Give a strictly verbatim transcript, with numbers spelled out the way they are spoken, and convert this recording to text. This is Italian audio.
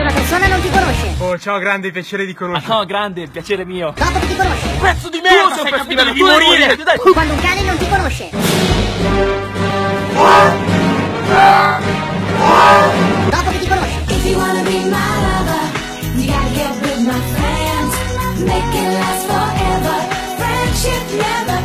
una persona non ti conosce. Oh, ciao grande, piacere di conoscere. Ah, no, grande, piacere mio. Dopo che ti conosce. Pezzo di merda, sei capito? Devi morire. Quando un cane non ti conosce. Dopo che ti conosce. If you wanna be my lover, you gotta get with my friends. Make it last forever. Friendship never